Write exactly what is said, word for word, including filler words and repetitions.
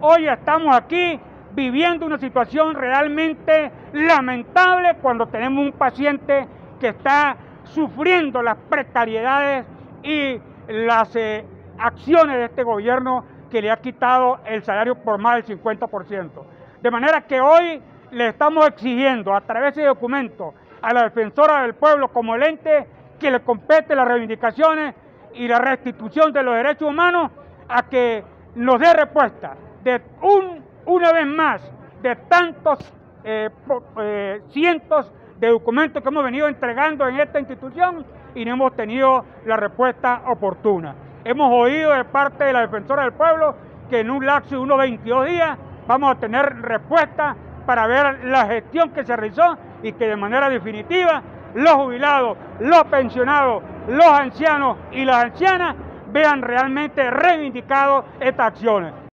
hoy estamos aquí viviendo una situación realmente lamentable cuando tenemos un paciente que está sufriendo las precariedades y las eh, acciones de este gobierno que le ha quitado el salario por más del cincuenta por ciento. De manera que hoy le estamos exigiendo a través de documentos a la defensora del pueblo como el ente que le compete las reivindicaciones y la restitución de los derechos humanos a que nos dé respuesta de un, una vez más de tantos eh, eh, cientos de documentos que hemos venido entregando en esta institución y no hemos tenido la respuesta oportuna. Hemos oído de parte de la defensora del pueblo que en un lapso de unos veintidós días vamos a tener respuesta para ver la gestión que se realizó y que de manera definitiva los jubilados, los pensionados, los ancianos y las ancianas vean realmente reivindicados estas acciones.